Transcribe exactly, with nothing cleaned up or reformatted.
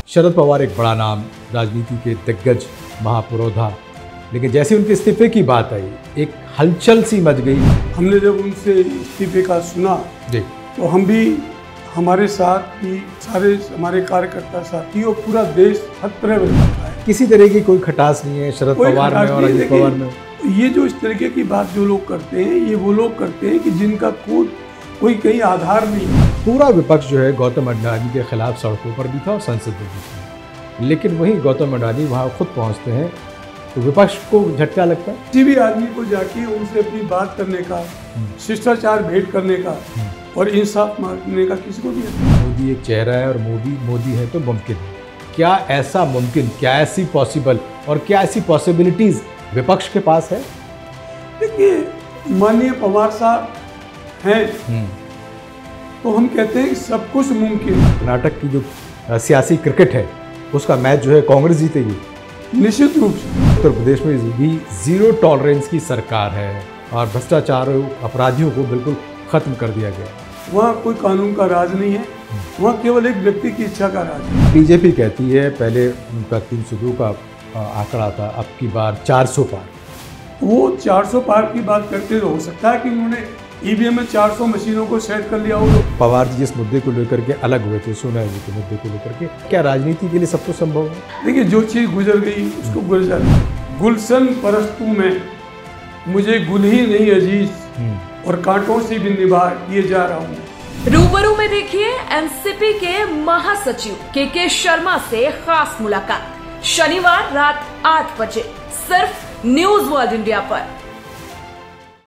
शरद पवार एक बड़ा नाम, राजनीति के दिग्गज महापुरोधा, लेकिन जैसे उनके इस्तीफे की बात आई एक हलचल सी मच गई। हमने जब उनसे इस्तीफे का सुना जी तो हम भी, हमारे साथ भी सारे हमारे कार्यकर्ता साथी और पूरा देश हतप्रभ रहता है। किसी तरह की कोई खटास नहीं है शरद पवार में और अजित पवार में। ये जो इस तरीके की बात जो लोग करते हैं, ये वो लोग करते हैं कि जिनका खुद कोई कहीं आधार नहीं है। पूरा विपक्ष जो है गौतम अडानी के खिलाफ सड़कों पर भी था और संसद में भी था, लेकिन वहीं गौतम अडानी वहाँ खुद पहुँचते हैं तो विपक्ष को झटका लगता है। किसी भी आदमी को जाके उनसे अपनी बात करने का, शिष्टाचार भेंट करने का और इंसाफ मांगने का किसी को भी है। मोदी एक चेहरा है और मोदी मोदी है तो मुमकिन है। क्या ऐसा मुमकिन, क्या ऐसी पॉसिबल और क्या ऐसी पॉसिबिलिटीज विपक्ष के पास है? देखिए, माननीय पवार साहब हैं तो हम कहते हैं कि सब कुछ मुमकिन है। कर्नाटक की जो सियासी क्रिकेट है उसका मैच जो है कांग्रेस जीतेगी निश्चित रूप से। उत्तर प्रदेश में भी जीरो टॉलरेंस की सरकार है और भ्रष्टाचार अपराधियों को बिल्कुल खत्म कर दिया गया। वहाँ कोई कानून का राज नहीं है, वहाँ केवल एक व्यक्ति की इच्छा का राज है। बीजेपी कहती है पहले उनका तीन सौ दो का आंकड़ा था, अब की बार चार सौ पार। वो चार सौ पार की बात करते हो सकता है कि उन्होंने ईवीएम में चार सौ मशीनों को सेट कर लिया हो। पवार जी जिस मुद्दे को लेकर के अलग हुए थे, सोना जी के मुद्दे को लेकर के, क्या राजनीति के लिए सब कुछ संभव है? देखिए, जो चीज़ गुजर गई उसको गुजर गई। गुलशन परस्तु में मुझे गुल ही नहीं अजीज और कांटों से भी निभा किए जा रहा हूँ। रूबरू में देखिए एनसीपी के महासचिव के के शर्मा से खास मुलाकात, शनिवार रात आठ बजे सिर्फ न्यूज वर्ल्ड इंडिया पर।